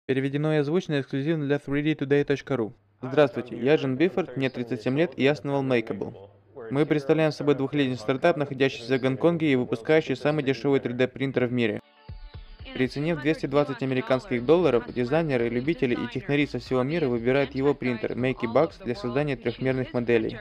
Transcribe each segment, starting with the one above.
Переведено и озвучено эксклюзивно для 3dtoday.ru. Здравствуйте, я Джон Бифорд, мне 37 лет и я основал Makeable. Мы представляем собой двухлетний стартап, находящийся в Гонконге и выпускающий самый дешевый 3D-принтер в мире. При цене в 220 американских долларов дизайнеры, любители и технари со всего мира выбирают его принтер MakeBox для создания трехмерных моделей.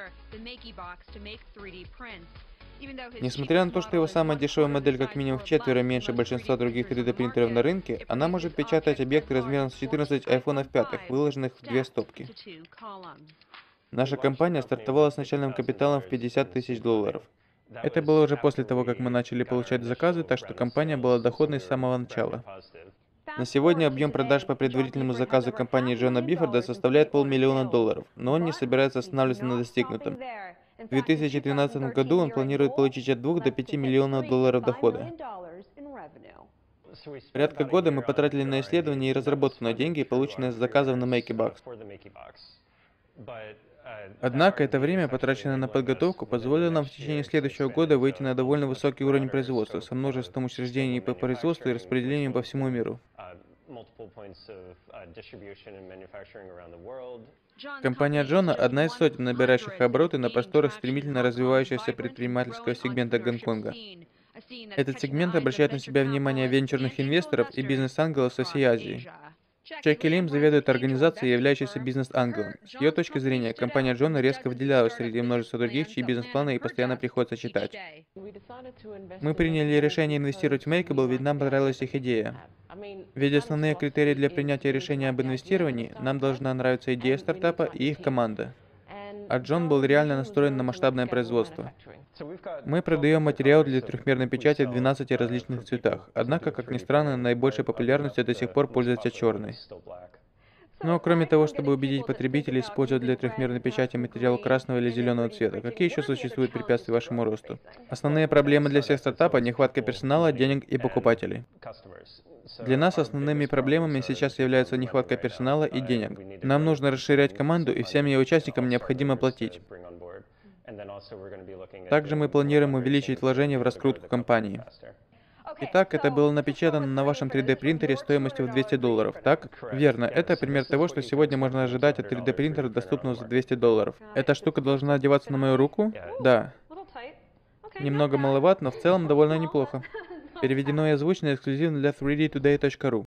Несмотря на то, что его самая дешевая модель как минимум вчетверо меньше большинства других 3D-принтеров на рынке, она может печатать объекты размером с 14 айфонов 5, выложенных в две стопки. Наша компания стартовала с начальным капиталом в 50 тысяч долларов. Это было уже после того, как мы начали получать заказы, так что компания была доходной с самого начала. На сегодня объем продаж по предварительному заказу компании Джона Бифорда составляет $500 000, но он не собирается останавливаться на достигнутом. В 2013 году он планирует получить от 2 до 5 миллионов долларов дохода. Порядка года мы потратили на исследования и разработку на деньги, полученные с заказов на MakeBox. Однако это время, потраченное на подготовку, позволило нам в течение следующего года выйти на довольно высокий уровень производства, со множеством учреждений по производству и распределением по всему миру. Компания Джона – одна из сотен набирающих обороты на просторах стремительно развивающегося предпринимательского сегмента Гонконга. Этот сегмент обращает на себя внимание венчурных инвесторов и бизнес-ангелов со всей Азии. Джеки Лим заведует организацией, являющейся бизнес-ангелом. С ее точки зрения, компания Джона резко выделялась среди множества других, чьи бизнес-планы ей постоянно приходится читать. Мы приняли решение инвестировать в Makeable, ведь нам понравилась их идея. Ведь основные критерии для принятия решения об инвестировании – нам должна нравиться идея стартапа и их команда. А Джон был реально настроен на масштабное производство. Мы продаем материал для трехмерной печати в 12 различных цветах, однако, как ни странно, наибольшей популярностью до сих пор пользуется черный. Но кроме того, чтобы убедить потребителей использовать для трехмерной печати материал красного или зеленого цвета, какие еще существуют препятствия вашему росту? Основные проблемы для всех стартапов – нехватка персонала, денег и покупателей. Для нас основными проблемами сейчас являются нехватка персонала и денег. Нам нужно расширять команду, и всем ее участникам необходимо платить. Также мы планируем увеличить вложения в раскрутку компании. Итак, это было напечатано на вашем 3D-принтере стоимостью в $200, так? Верно, это пример того, что сегодня можно ожидать от 3D-принтера, доступного за $200. Эта штука должна одеваться на мою руку? Да. Немного маловат, но в целом довольно неплохо. Переведено и озвучено эксклюзивно для 3dtoday.ru.